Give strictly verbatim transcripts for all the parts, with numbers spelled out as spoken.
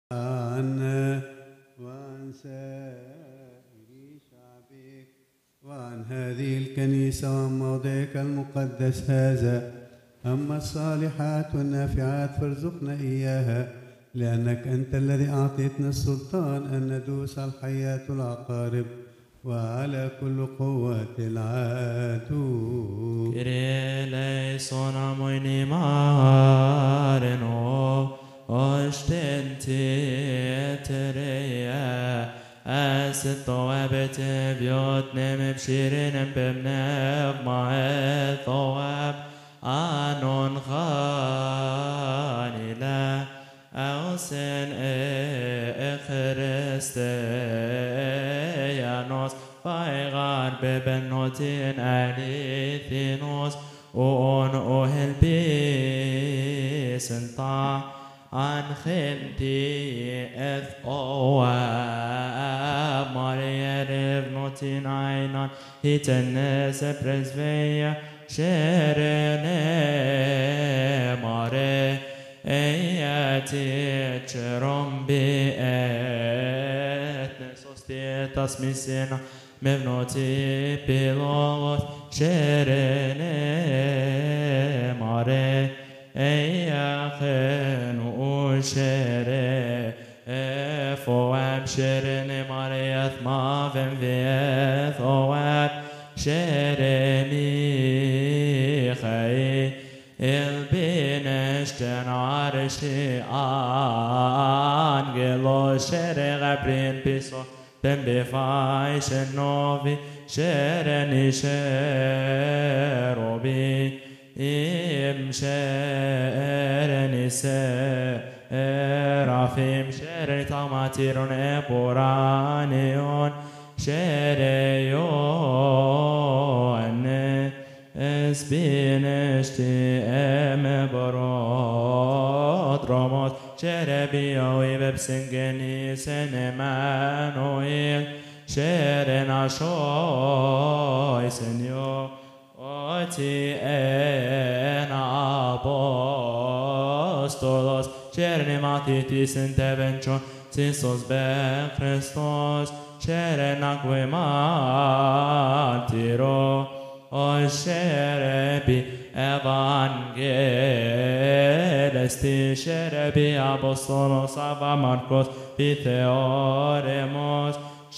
عنا وعن سائر شعبك وعن هذه الكنيسة وعن موضعك المقدس هذا. أما الصالحات والنافعات فارزقنا إياها، لأنك أنت الذي أعطيتنا السلطان أن ندوس على الحيات والعقارب وعلى كل قوة العدو. Kyrie eleison amoini marino ostenti etereia asito ebete viot nem bshirin bemnev maethoab anon khanila ausen ekhristeyanos Faigar bebenotin alithinos on ohel bisenta an khenti eth oa Maria revnotin ainan hitenes presveia sherene mare eyati cherombi et nesostietas misena Mevnoti pilos sherene mare eyachen ushere efoab sherene mare athmavem viethoab sheremi chay elbineshten arshi angelo shere gabrin piso Ben befai shenovi shereni sherobi im shereni serafim shereni tamatirun epuranion shereyon esbineshti emeborot romot Sherebio ibepsingeni senemanoil Sherenashoi senyo oti en apostolos Sherenematitis intervention Tisos ben Christos Sherenaquematiro O Sherebi Evangelisti Sherebi Apostolos Ava Marcos Pitheoremos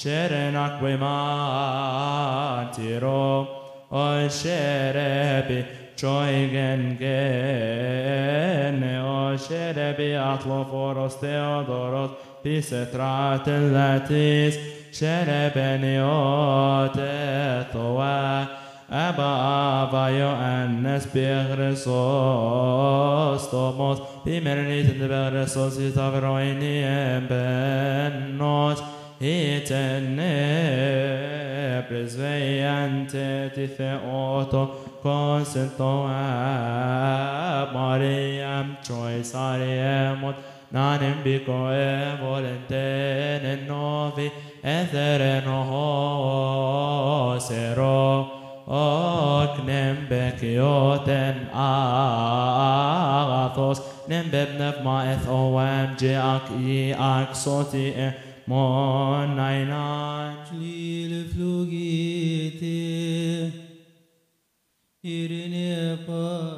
Sherenaquematiro O Sherebi Choigen Gene O Sherebi Atloforos Theodoros Pisetratellatis Sherebeniot Ethoa Abba avayo annes Christos Tomos Bimernit in the Beresos it avroini bennos Hitene presveiante Titheoto Consento Mariam choice ariemot Nanem bico e volentene novi Ethereno sero Ok nembekioten agathos nembebnev maeth oam jeak i aksoti e mon nainan Lil flugite irine pa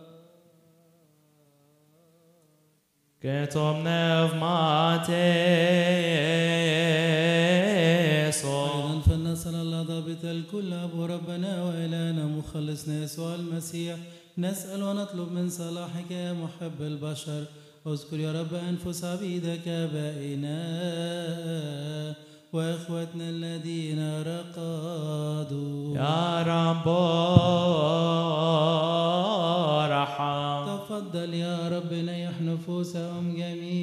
ketom nev mate فلنسأل الله ضابط الكل أبو ربنا وإلهنا مخلصنا يسوع المسيح نسأل ونطلب من صلاحك يا محب البشر اذكر يا رب أنفس عبيدك آبائنا وإخوتنا الذين رقدوا يا رب ارحم تفضل يا رب نيح نفوسهم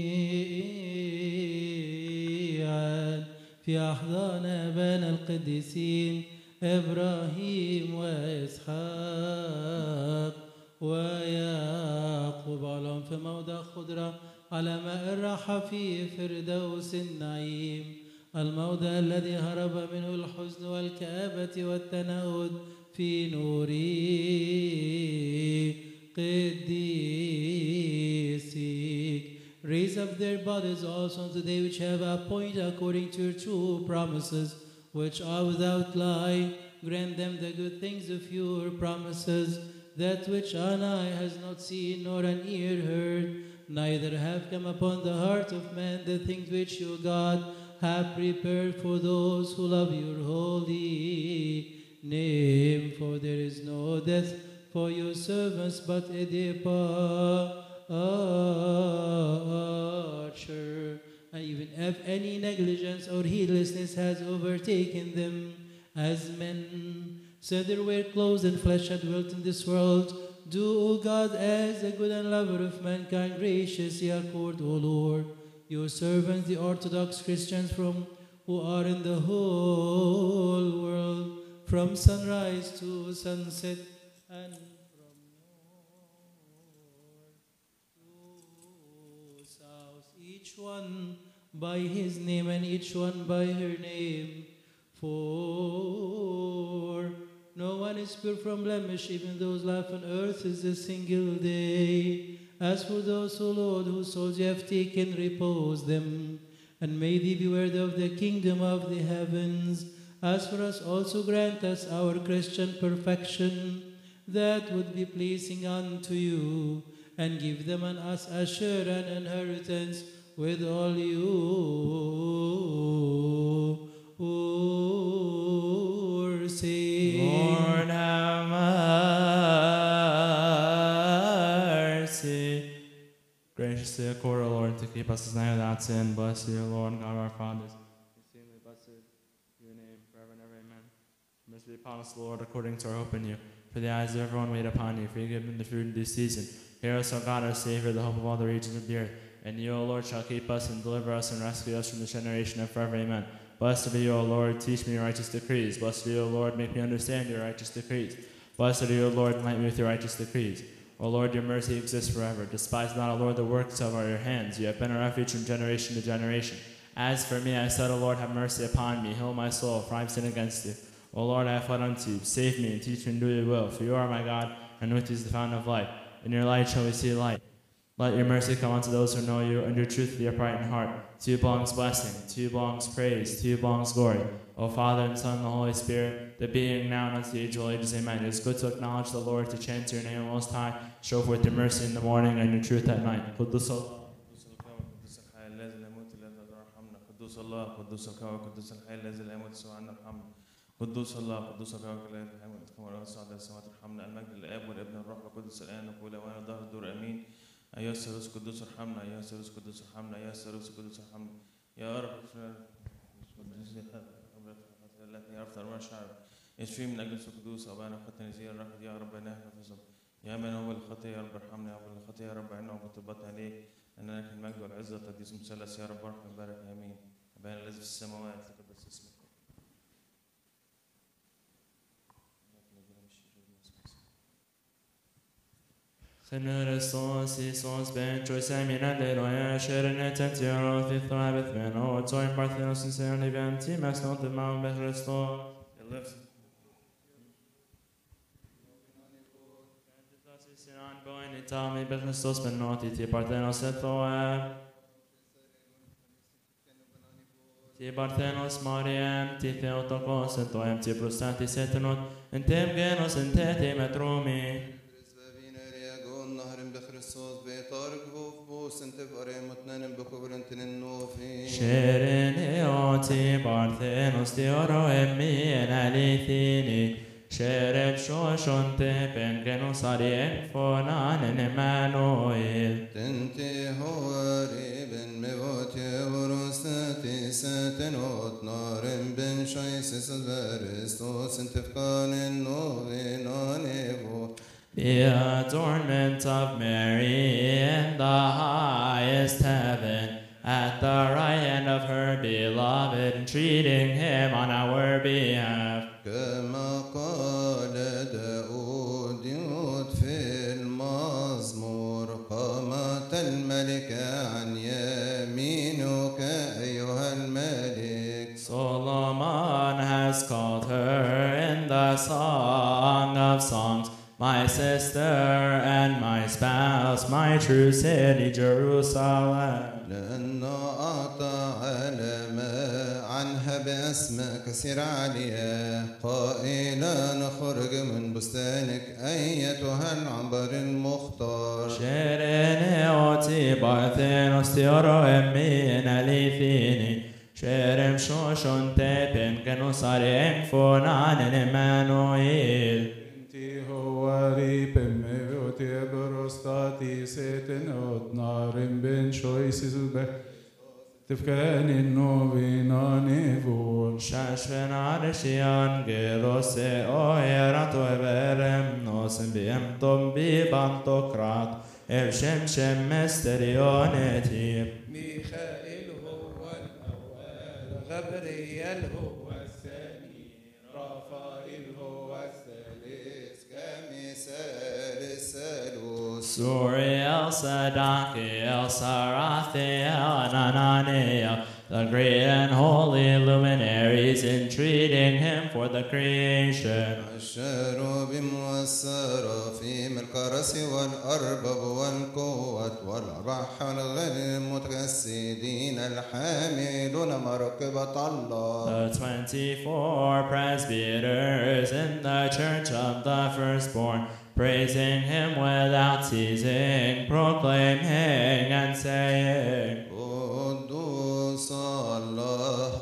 جميعا في أحضان آبائنا القديسين إبراهيم وإسحاق ويعقوب علهم في موضع خضرة على ماء الراحة في فردوس النعيم الموضع الذي هرب منه الحزن والكآبة والتنهد في نور قديسك Raise up their bodies also unto the day which have appointed according to your true promises, which are without lie. Grant them the good things of your promises, that which an eye has not seen nor an ear heard, neither have come upon the heart of man the things which you, God, have prepared for those who love your holy name. For there is no death for your servants, but a departure. And even if any negligence or heedlessness has overtaken them, as men said there were clothes and flesh had dwelt in this world, do, O God, as a good and lover of mankind, graciously accord, O Lord, your servants, the Orthodox Christians, from who are in the whole world, from sunrise to sunset, and from north to south, each one by his name and each one by her name. For no one is pure from blemish, even those life on earth is a single day. As for those, O Lord, whose souls you have taken, repose them, and may they be worthy of the kingdom of the heavens. As for us also, grant us our Christian perfection, that would be pleasing unto you, and give them and us a share and inheritance with all you. Lord, have mercy. Graciously accord, O Lord, to keep us as night without sin. Bless you, Lord, God our fathers. Exceedingly blessed your name forever and ever. Amen. Mercy be upon us, Lord, according to our hope in you. For the eyes of everyone wait upon you, for you give them the food in due season. Hear us, O God, our Savior, the hope of all the regions of the earth. And you, O Lord, shall keep us and deliver us and rescue us from this generation and forever. Amen. Blessed be you, O Lord, teach me your righteous decrees. Blessed be you, O Lord, make me understand your righteous decrees. Blessed are you, O Lord, enlighten me with your righteous decrees. O Lord, your mercy exists forever. Despise not, O Lord, the works of your hands. You have been a refuge from generation to generation. As for me, I said, O Lord, have mercy upon me. Heal my soul, for I have sinned against you. O Lord, I have fled unto you. Save me and teach me to do your will. For you are my God, and with you is the fountain of life. In your light shall we see light. Let your mercy come unto those who know you, and your truth be upright in heart. To you belongs blessing, to you belongs praise, to you belongs glory. O Father and Son and the Holy Spirit, the being now and unto the age of all ages, amen. It is good to acknowledge the Lord, to chant your name most high, show forth your mercy in the morning and your truth at night. قدوس الله قدوس الكون قدوس الحي الذي لا يموت سوى عنا ارحمنا. قدوس الله قدوس الكون الذي لا يموت كما رأى الصعد السماوات ارحمنا. المجد للآب والابن والروح القدس الآن وكل أوان ظهر الدور آمين. أيها الثالوث قدوس ارحمنا. أيها الثالوث قدوس ارحمنا. أيها الثالوث قدوس ارحمنا. يا رب التي عرفت أرواح الشعب يشفي من أجل القدوس أبانا فتن نزيل الرحمة يا رب إنها نفسهم. يا من هو الخطية يا رب ارحمنا. يا رب الخطية يا رب عنا وقطبتنا عليك أن لك المجد والعزة تقديس مثلث يا رب ارحم بارك آمين. أبانا الذي في السماوات تقدس اسمك. Señor Iisus, benchos eminente loya sherene tentiro thithra bethmen o toy parthenos sincerely venti mas not the mount be Christos. Sinan going itami be Christos ben noti ti parthenos ethoe. Ti parthenos Mariam ti Theotokos ethoe ti prostatis etenot entem genos entete metrumi. Sherene oti parthenos teoro emien alithini Shereb shoshonte pengenos arien fonan en Emmanuel Tente hoare ben mevote vorostati satenot naren ben shaises veristos entefkanen novenanevo. The adornment of Mary in the highest heaven, at the right hand of her beloved, entreating him on our behalf. كما قال داود في المزمور قامت الملكة عن يمينك أيها الملك. Solomon has called her in the Song of Songs, my sister and my spouse, my true city, Jerusalem. لأنه أعطى علامة عنها بأسماء كثيرة عالية قائلا نخرج من بستانك أيتها العنبر المختار. Sherene oti barthenos theoro emmin alithini. Sherem shoshon tepen genusarem fonanen Emmanuel. انتي هو ريبم ميوتي بروستاتي سيتنوت نارم بن شويسي زوبه تفكان النوبينا نيفول Shashven areshian gelose oerato everem nosen biem tom bibam tokrat. Ev shem shem mesterioneti. ميخائيل هو الأول غبريل هو الثاني رافائيل هو الثالث كمثال الثالوث. Suriel, Sadakiel, Sarathiel, and Ananiel, the great and holy luminaries, entreating him for the creation. الشاروبيم والسرافيم الكرس والأرباب والقوة والأرواح والغير المتجسدين الحاملون مركبة الله. The twenty-four presbyters in the church of the firstborn, praising him without ceasing, proclaiming and saying, قدوس الله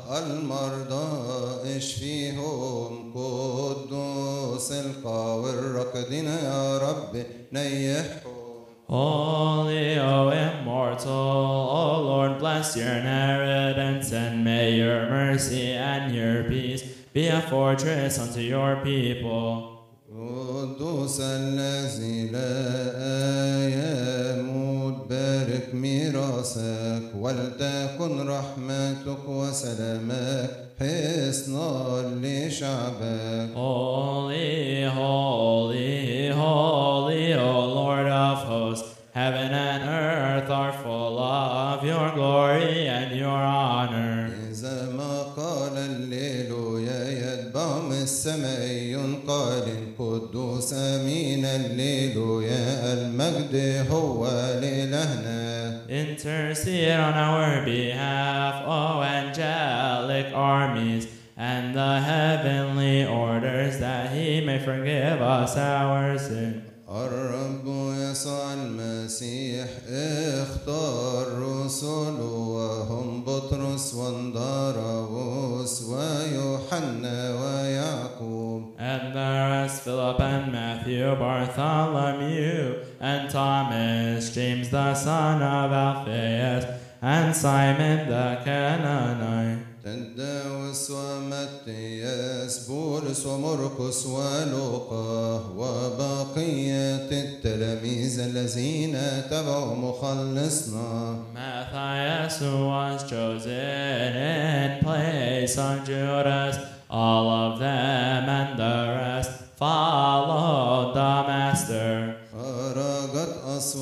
المرضى اشفيهم قدوس القوي الركضين يا رب نيحهم. Holy, O immortal, O Lord, bless your inheritance, and may your mercy and your peace be a fortress unto your people. قدوس الذي لا يموت بارك ميراثك ولتكن رحمتك وسلامك حصنا لشعبك. Holy, holy, holy, O Lord of hosts, heaven and earth are full of your glory and your honor. إذا ما قال الليل يا يتبعهم السماء قال قدوس أمين الليل يا المجد هو لإلهنا. Intercede on our behalf, O angelic armies, and the heavenly orders, that he may forgive us our sins. الرب يسوع المسيح اختار رسله وهم بطرس واندراوس ويوحنا ويعقوب. And the rest, Philip and Matthew, Bartholomew and Thomas, James the son of Alphaeus, and Simon the Canaanite. تداوس ومتياس بولس ومرقس ولوقا وبقية التلاميذ الذين تبعوا مخلصنا. Matthias, who was chosen in place of Judas, all of them and the rest followed the Master. خرجت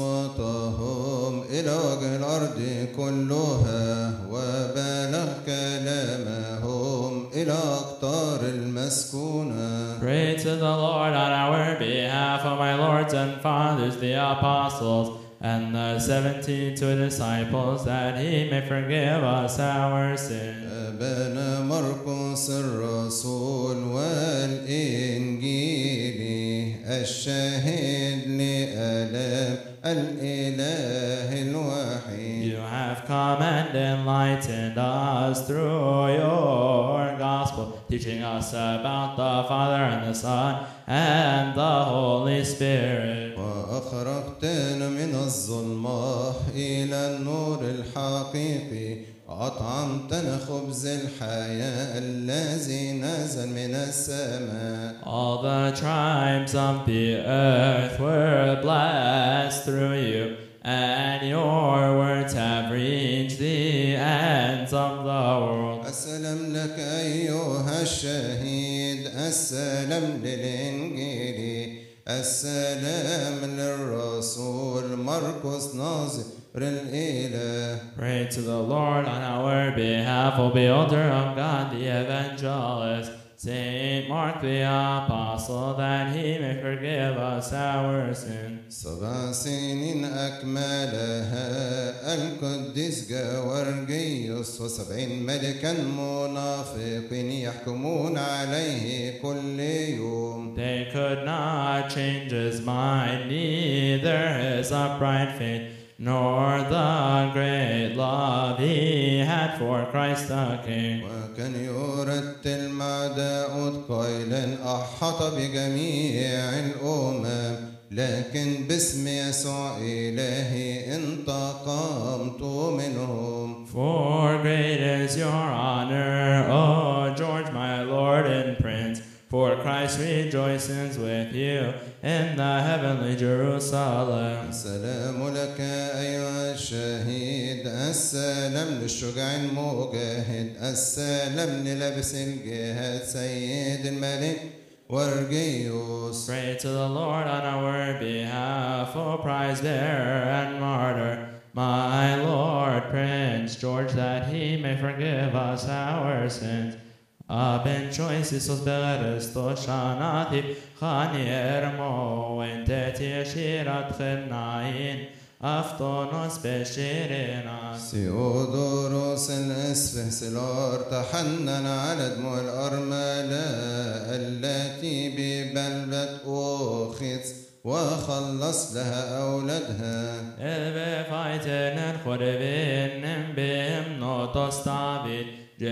أصواتهم إلى وجه الأرض كلها وبلغ كلامهم إلى أقطار المسكونة. Pray to the Lord on our behalf, O my lords and fathers, the apostles, and the seventy-two disciples, that he may forgive us our sins. أبانا مرقس الرسول والإنجيلي الشاهد لآلام الإله الوحيد. You have come and enlightened us through your gospel, teaching us about the Father and the Son and the Holy Spirit. وأخرجتنا من الظلمة إلى النور الحقيقي أطعمتنا خبز الحياة الذي نزل من السماء. All the tribes of the earth were blessed through you, and your words have reached the ends of the world. السلام لك أيها الشهيد السلام للإنجيل السلام للرسول مرقس ناظر الإله. Pray to the Lord on our behalf, O beholder of God the evangelist, Saint Mark the Apostle, that he may forgive us our sins. سبع سنين أكملها القديس جورجيوس وسبعين ملكا منافقين يحكمون عليه كل يوم. They could not change his mind, neither his upright faith, nor the great love he had for Christ the King. وكان يرتل مع داود قائلا أحاط بجميع الأمم لكن باسم يسوع إلهي انتقمت منهم. For great is your honor, O George, my Lord and Prince, for Christ rejoices with you in the heavenly Jerusalem. السلام لك أيها الشهيد، السلام للشجاع المجاهد، السلام للابس الجهاد سيد الملك Wargios. Pray to the Lord on our behalf, O prize bearer and martyr, my Lord Prince George, that he may forgive us our sins. Aben choices beres to shanati khani ermo enteti shirat khain aftonos beshirinas. سيودوروس الاسفسلار تحنن على دموع الأرملة التي ببلبة أوخيتس وخلص لها أولادها. البفايتن الخربين بهم نوتوس دافيد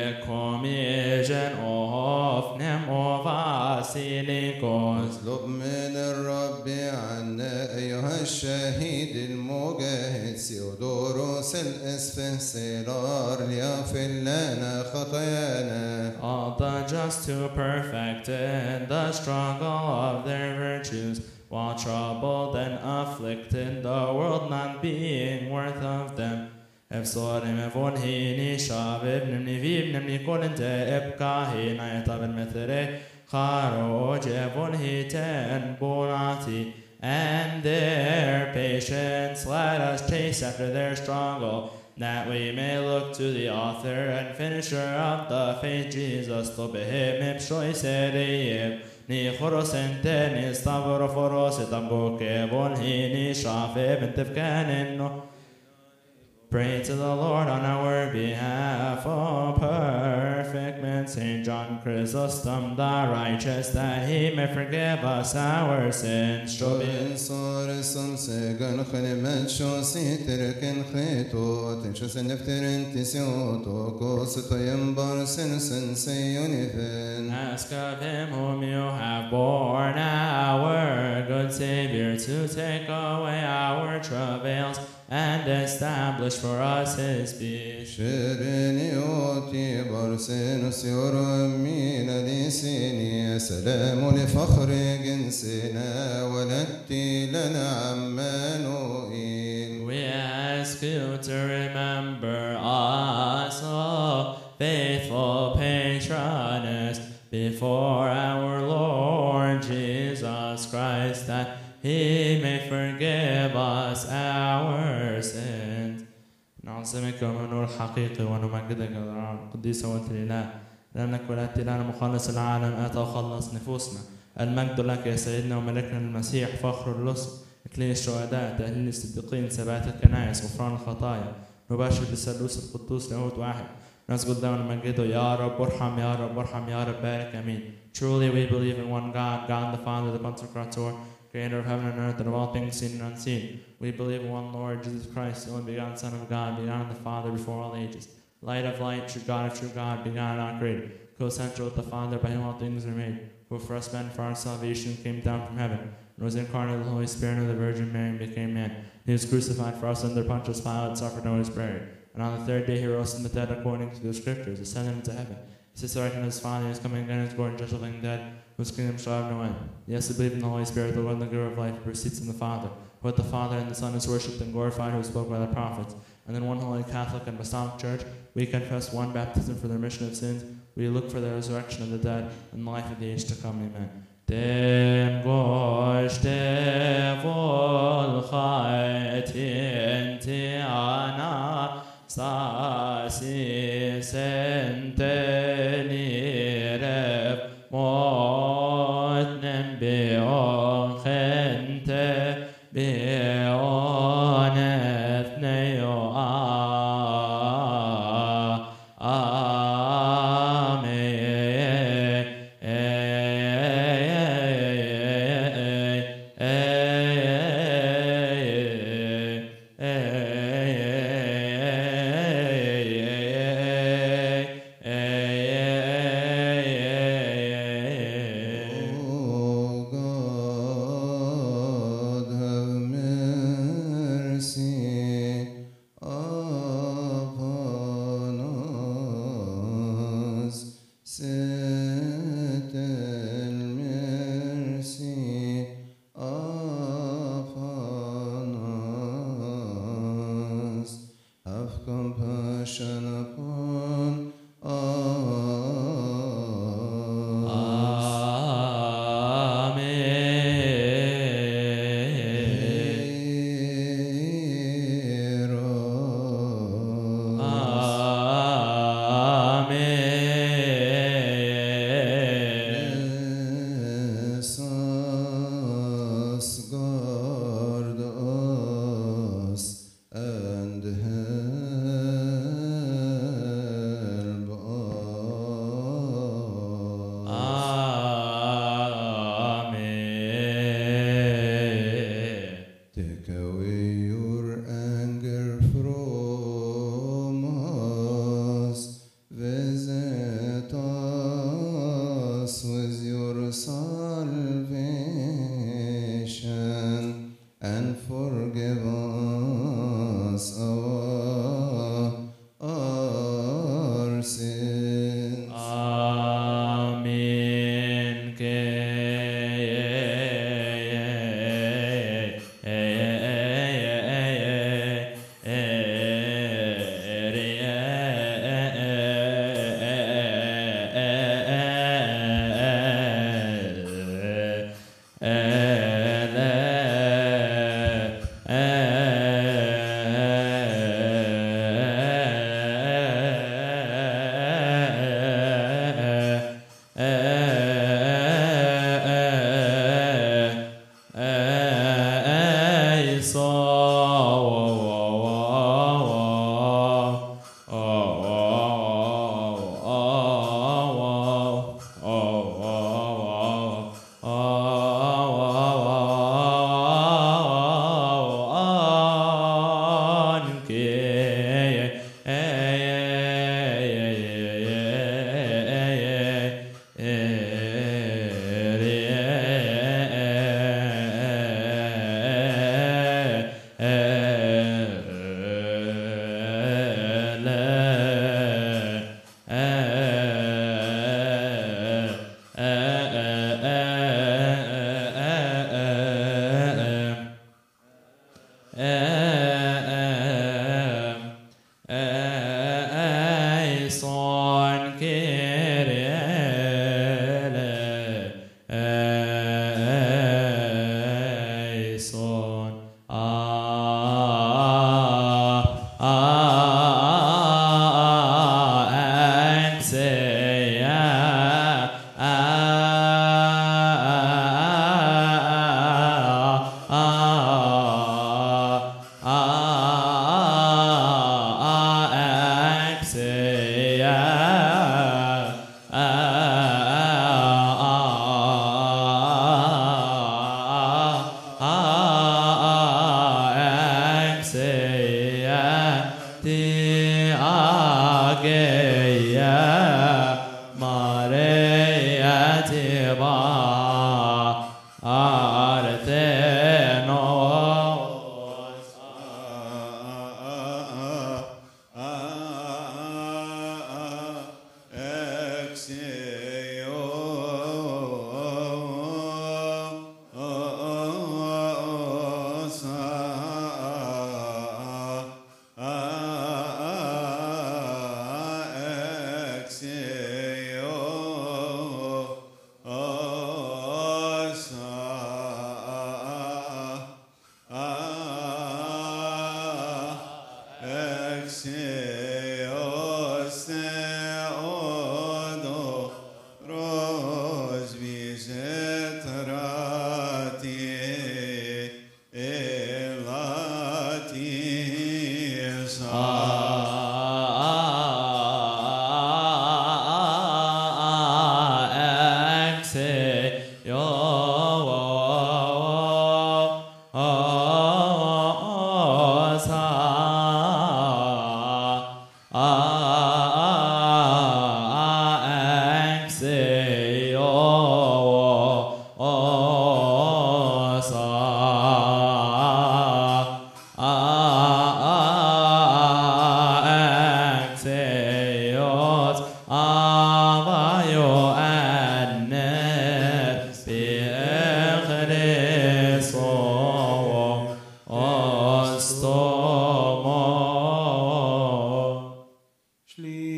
جاكوميجن أوفنم أوفاسيليكوس. اطلب من الرب عنا أيها الشهيد المجاهد سيودوروس الاسفنسلار ليغفر لنا خطايانا. All the just to perfect in the struggle of their virtues, while troubled and afflicted, the world not being worth of them. افصارم فونهيني شابب نمني فيب نمني كل انت ابقاهي نايطاب المثري خاروج فونهيتن بوناتي. And their patience let us chase after their struggle, that we may look to the author and finisher of the faith, Jesus. To behim ipshoi seriyim ni khorosen ni stavro foros tambuke vonhini shafib entifkanenno. Pray to the Lord on our behalf, O perfect man, Saint John Chrysostom the righteous, that he may forgive us our sins. شوبين صار سمسجن خنمت شو سيتركن خيتو تنشس نفترن تسيوتو كوس تيمبر سنسن سيونيفن. Ask of him whom you have borne, our good Savior, to take away our travails and establish for us his peace. شرني أوتي برسنس يرمينا ديسيني سلام لفخر جنسنا ولدتي لنا عمانوئيل. We ask you to remember us, O faithful patroness, before our Lord Jesus Christ, that he may forgive us our sins. نعظمك من نور حقيقي ونمجدك القديس وانت الإله، لأنك ولدت لنا مخلص العالم أتى وخلص نفوسنا. المجد لك يا سيدنا وملكنا المسيح، فخر الرسل، إكليل الشهداء، تهليل الصديقين، ثبات الكنائس، غفران الخطايا، نبشر بالثالوث القدوس لاهوت واحد، نسجد له ونمجده. يا رب ارحم، يا رب ارحم، يا رب بارك، آمين. Truly we believe in one God, God the Father, the Pantocrator, Creator of heaven and earth and of all things seen and unseen. We believe in one Lord Jesus Christ, the only begotten Son of God, begotten of the Father before all ages. Light of light, true God of true God, begotten, not created, co-central with the Father, by whom all things are made, who for us men, for our salvation, came down from heaven, and was incarnate of the Holy Spirit of the Virgin Mary, and became man. He was crucified for us under Pontius Pilate, suffered and was buried. And on the third day he rose from the dead according to the Scriptures, ascended into heaven. He sits right in his Father, is coming again, is born, judge of the living dead, whose kingdom shall have no end. Yes, we believe in the Holy Spirit, the Lord and the giver of life, who proceeds from the Father, who with the Father and the Son is worshipped and glorified, who spoke by the prophets. And in one holy Catholic and Apostolic Church, we confess one baptism for the remission of sins. We look for the resurrection of the dead and the life of the age to come. Amen. Dem goshte vol chaitin tiana sasi senteni rev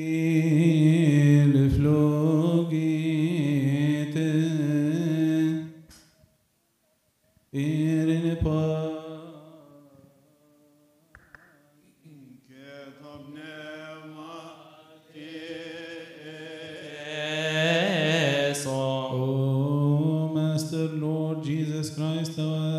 Till flogiten er en par. O Master Lord Jesus Christ,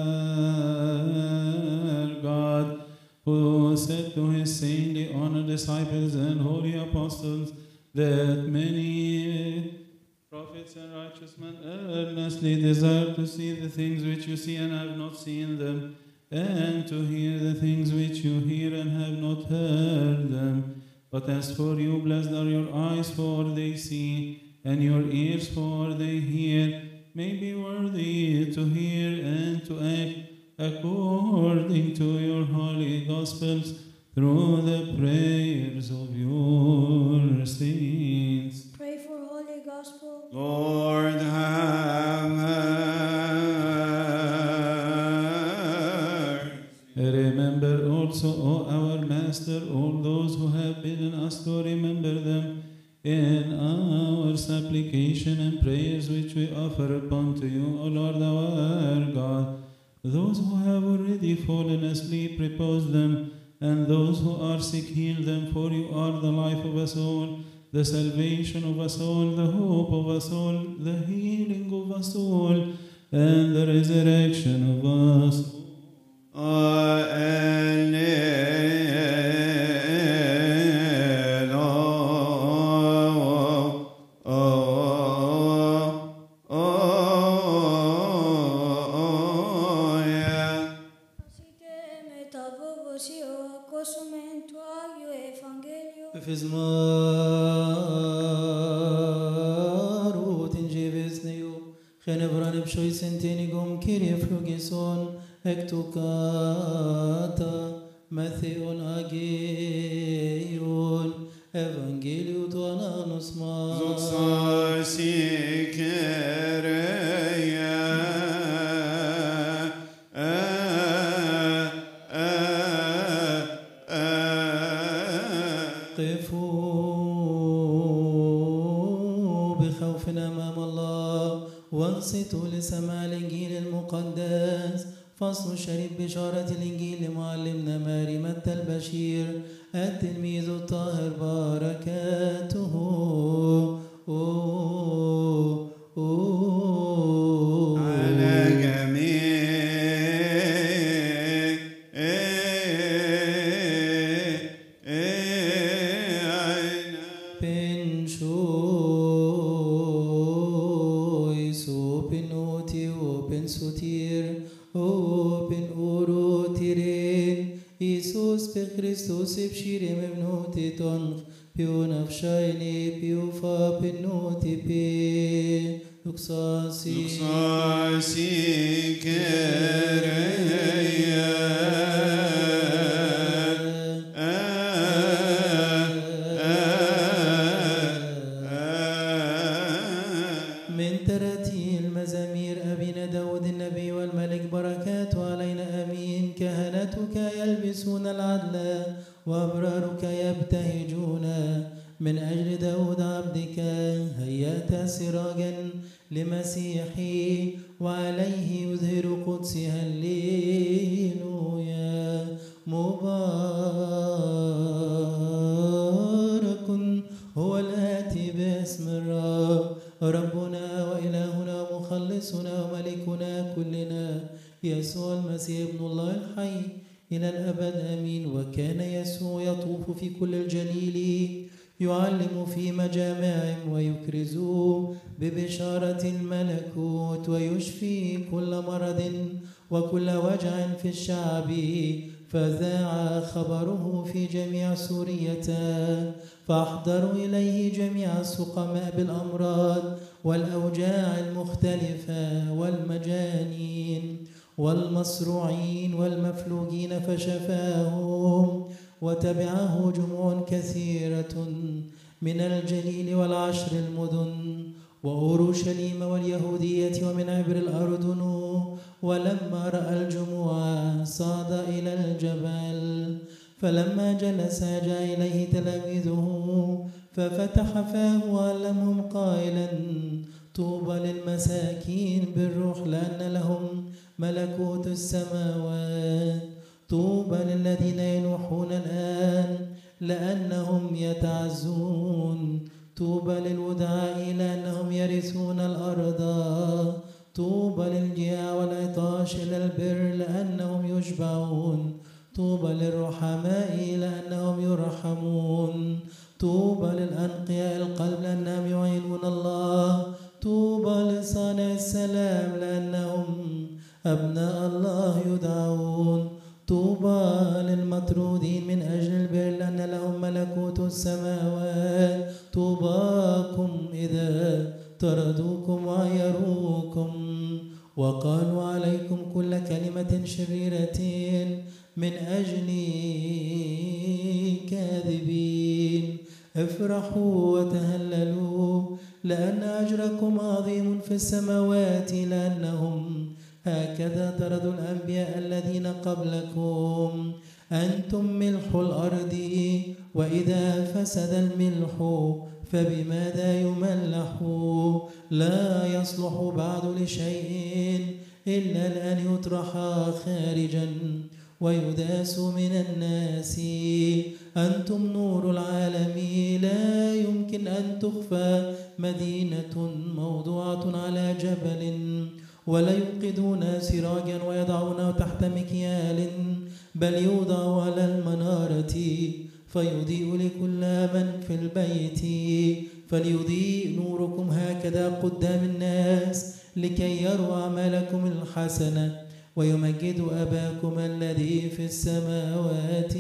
our God, who said to his saintly honored disciples and holy apostles that many prophets and righteous men earnestly desire to see the things which you see and have not seen them, and to hear the things which you hear and have not heard them. But as for you, blessed are your eyes, for they see, and your ears, for they hear. May be worthy to hear and to act according to your holy Gospels, through the prayers of your saints. Pray for Holy Gospel. Lord, have mercy. Remember also, O our Master, all those who have bidden us to remember them in our supplication and prayers which we offer upon to you, O Lord our God. Those who have already fallen asleep, repose them, and those who are sick, heal them, for you are the life of us all, the salvation of us all, the hope of us all, the healing of us all, and the resurrection of us all. Fizmarut in Jevisneu, Genebran Pshoy Sentinigum, Kyrie Flugison, Hectocata, Matheon Ageon, Evangeliu to Ananusma. وانصتوا لسماع الإنجيل المقدس. فصل شريف بشارة الإنجيل لمعلمنا ماري متى البشير التلميذ الطاهر بركاته. أوه أوه على جميع Christus ibshire mevnuti tonch piu nafshayni piu fa pinuti pi luxasi luxasi kereya من تراتيل مزامير أبينا داود النبي والملك بركاته علينا أمين. كهنتك يلبسون العدل وأبرارك يبتهجون. من أجل داود عبدك هيأت سراجا لمسيحي وعليه يظهر قدسي. هللويا. مبارك هو الآتي باسم الرب ربنا وإلهنا مخلصنا وملكنا كلنا يسوع المسيح ابن الله الحي إلى الأبد آمين. وكان يسوع يطوف في كل الجليل يعلم في مجامعهم ويكرز ببشارة الملكوت ويشفي كل مرض وكل وجع في الشعب. فذاع خبره في جميع سورية فأحضروا إليه جميع السقماء بالأمراض والأوجاع المختلفة والمجانين والمصروعين والمفلوجين فشفاهم. وتبعه جموع كثيرة من الجليل والعشر المدن وأورشليم واليهودية ومن عبر الأردن. ولما رأى الجموع صعد إلى الجبل. فلما جلس جاء إليه تلاميذه ففتح فاه وعلمهم قائلا طوبى للمساكين بالروح لأن لهم ملكوت السماوات. طوبى للذين ينوحون الآن لأنهم يتعزون. طوبى للودعاء لأنهم يرثون الأرض. طوبى للجياع والعطاش إلى البر لأنهم يشبعون. طوبى للرحماء لأنهم يرحمون. طوبى للأنقياء القلب لأنهم يعينون الله. طوبى لصانع السلام لأنهم أبناء الله يدعون. طوبى للمطرودين من أجل البر لأن لهم ملكوت السماوات. طوباكم إذا طردوكم وعيروكم وقالوا عليكم كل كلمة شريرة من أجل كاذبين. افرحوا وتهللوا لأن أجركم عظيم في السماوات لأنهم هكذا طردوا الأنبياء الذين قبلكم. أنتم ملح الأرض وإذا فسد الملح فبماذا يملح؟ لا يصلح بعد لشيء إلا لأن يطرح خارجا ويداس من الناس. أنتم نور العالم لا يمكن أن تخفى مدينة موضوعة على جبل ولا يوقدون سراجا ويضعونه تحت مكيال بل يوضع على المنارة فيضيء لكل من في البيت. فليضيء نوركم هكذا قدام الناس لكي يروا أعمالكم الحسنة ويمجدوا أباكم الذي في السماوات.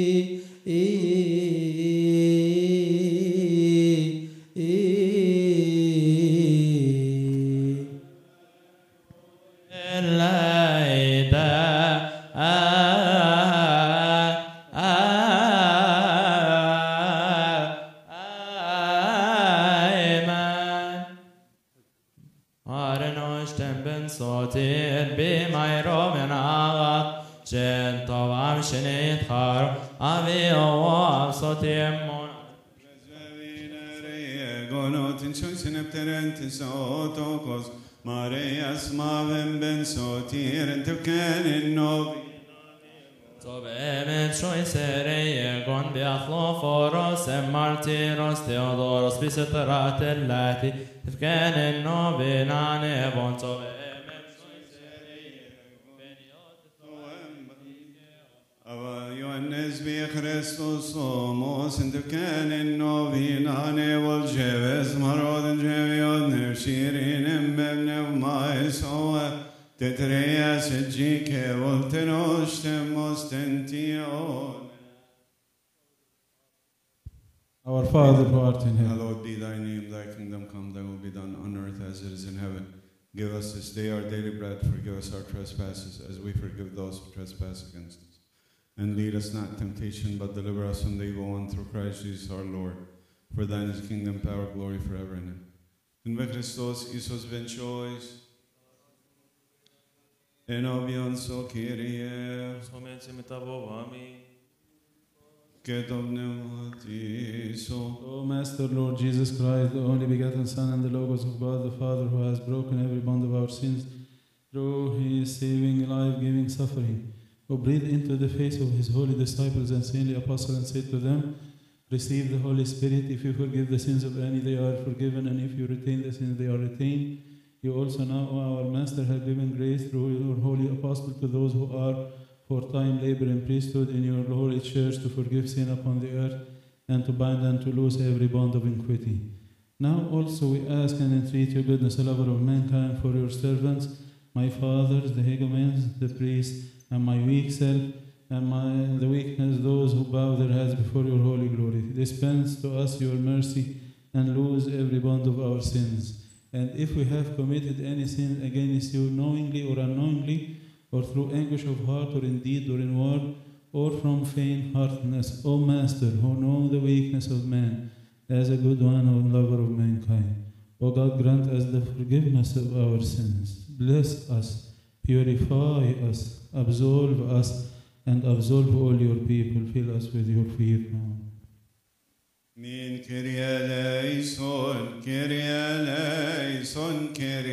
إيه إيه Marias maven ben sotir en tuken in novi. Sobemet shoiserei gon biathloforos e martiros Theodoros bisetrat ellati tifken in novi nane bon sobemet shoiserei Ava Ioannes bi Christos somos en tuken in novi nane vol jeves marod jeviod nevshirin embebne mais oa Tetreas et Jike voltenos temos tention. Our Father who art in heaven, Hallowed be thy name, thy kingdom come, thy will be done on earth as it is in heaven. Give us this day our daily bread, forgive us our trespasses as we forgive those who trespass against us. And lead us not in temptation, but deliver us from the evil one through Christ Jesus our Lord. For thine is the kingdom, power, glory forever and ever. In Christos Isos venchois, en obion so Kyrie, ketov pneumatiso. O Master, Lord Jesus Christ, the only begotten Son and the Logos of God the Father, who has broken every bond of our sins through his saving, life-giving suffering, who breathed into the face of his holy disciples and saintly apostles and said to them, receive the Holy Spirit. If you forgive the sins of any, they are forgiven, and if you retain the sins, they are retained. You also now, O our Master, have given grace through your holy apostle to those who are for time labor in priesthood in your holy church to forgive sin upon the earth and to bind and to loose every bond of iniquity. Now also we ask and entreat your goodness, O lover of mankind, for your servants, my fathers, the hegumens, the priests, and my weak self, and my, the weakness, those who bow their heads before your holy glory. Dispense to us your mercy and loose every bond of our sins. And if we have committed any sin against you knowingly or unknowingly, or through anguish of heart, or in deed, or in word, or from faint-heartedness, O Master, who know the weakness of man, as a good one, O lover of mankind, O God, grant us the forgiveness of our sins. Bless us, purify us, absolve us, and absolve all your people. Fill us with your fear now. Min Kyrie eleison, Kyrie eleison, Kyrie